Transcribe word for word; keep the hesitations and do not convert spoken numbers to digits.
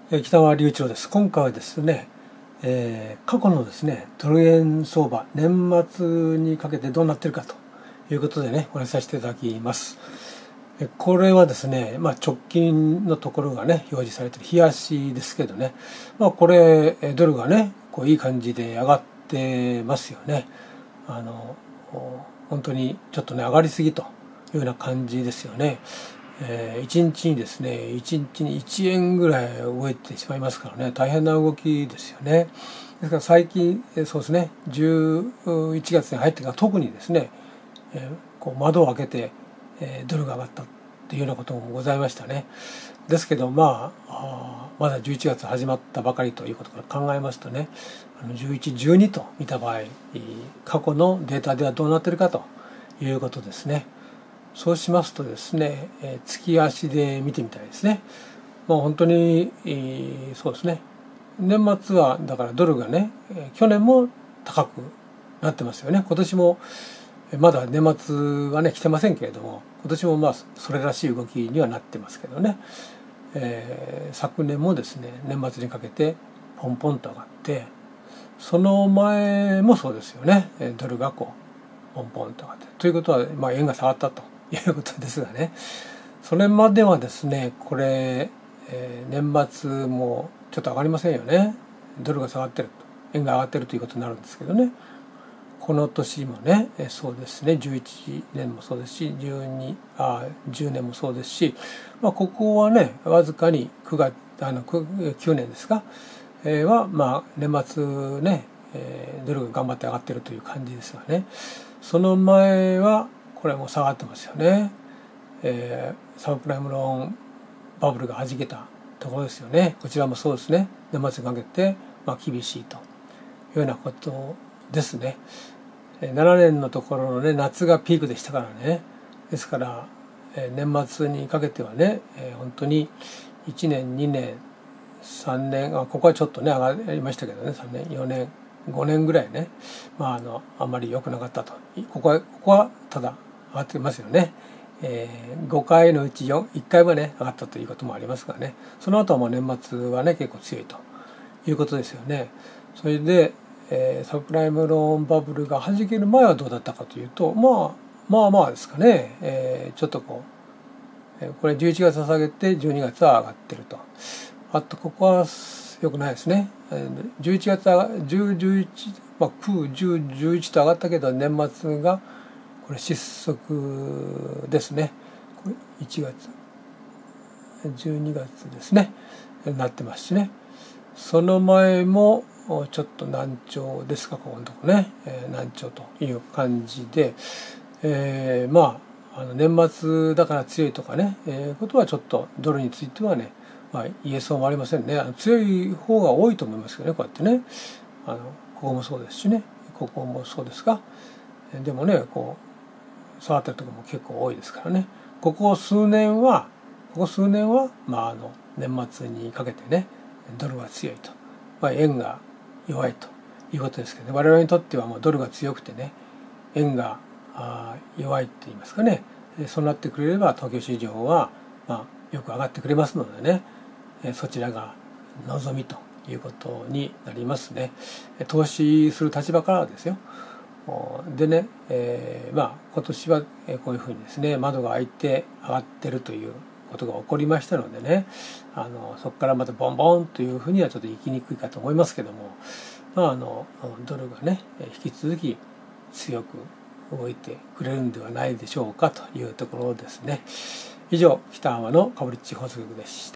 えー北川隆一郎です。今回はですね、えー過去のですね、ドル円相場、年末にかけてどうなってるかということでね、お話しさせていただきます。えこれはですね、まあ、直近のところがね、表示されている日足ですけどね、まあ、これ、えドルがね、こういい感じで上がってますよね。あの、本当にちょっとね、上がりすぎというような感じですよね。えー、いちにちにですね、いちにちにいちえんぐらい動いてしまいますからね、大変な動きですよね。ですから最近、そうですね、じゅういちがつに入ってから特にですね、えー、こう窓を開けて、えー、ドルが上がったっていうようなこともございましたね。ですけど、まあ、あまだじゅういちがつ始まったばかりということから考えますとね、あのじゅういち、じゅうにと見た場合、過去のデータではどうなっているかということですね。そうしますとですね、えー、月足で見てみたいですね。もう本当に、えー、そうですね。年末はだからドルがね、えー、去年も高くなってますよね。今年もまだ年末はね来てませんけれども、今年もまあそれらしい動きにはなってますけどね。えー、昨年もですね、年末にかけてポンポンと上がって、その前もそうですよね。ドルがこうポンポンと上がって、ということはまあ円が下がったということですがね、それまではですね、これ、えー、年末もちょっと上がりませんよね。ドルが下がってると、円が上がってるということになるんですけどね。この年もね、えー、そうですね、じゅういちねんもそうですし、じゅうにあじゅうねんもそうですし、まあ、ここはね、わずかにくがつあのきゅうねんですか、えー、はまあ年末ね、えー、ドルが頑張って上がってるという感じですがね。その前はこれも下がってますよね。えー、サブプライムローンバブルがはじけたところですよね。こちらもそうですね。年末にかけて、まあ、厳しいというようなことですね。ななねんのところのね、夏がピークでしたからね。ですから、えー、年末にかけてはね、えー、本当にいちねん、にねん、さんねん、あここはちょっとね、上がりましたけどね、さんねん、よねん、ごねんぐらいね、まあ、あの、あんまり良くなかったと。ここは、ここはただ上がってますよね。えー、ごかいのうちよん、いっかいはね、上がったということもありますがね、その後はもう年末はね、結構強いということですよね。それで、えー、サブプライムローンバブルが弾ける前はどうだったかというと、まあ、まあまあですかね、えー、ちょっとこう、えー、これじゅういちがつ下げてじゅうにがつは上がってると。あと、ここは良くないですね。じゅういちがつはじゅう、じゅういち、まあ、きゅう、じゅう、じゅういちと上がったけど、年末が、これ失速ですね。これいちがつ、じゅうにがつですね。なってますしね。その前もちょっと難聴ですか、ここのとこね。えー、難聴という感じで、えー、まあ、あの年末だから強いとかね、えー、ことはちょっとドルについてはね、まあ、言えそうもありませんね。強い方が多いと思いますけどね、こうやってね。あの、ここもそうですしね。ここもそうですが。でもね、こう、下がってるところも結構多いですからね。ここ数年は、ここ数年は、まあ、あの、年末にかけてね、ドルが強いと。まあ、円が弱いということですけどね。我々にとってはもうドルが強くてね、円が弱いって言いますかね。そうなってくれれば東京市場は、まあ、よく上がってくれますのでね、そちらが望みということになりますね。投資する立場からはですよ。でね、えー、まあ今年はこういうふうにですね、窓が開いて上がってるということが起こりましたのでね、あのそこからまたボンボンというふうにはちょっと行きにくいかと思いますけども、まああのドルがね引き続き強く動いてくれるんではないでしょうかというところですね。以上、北浜のかぶりっち放送局でした。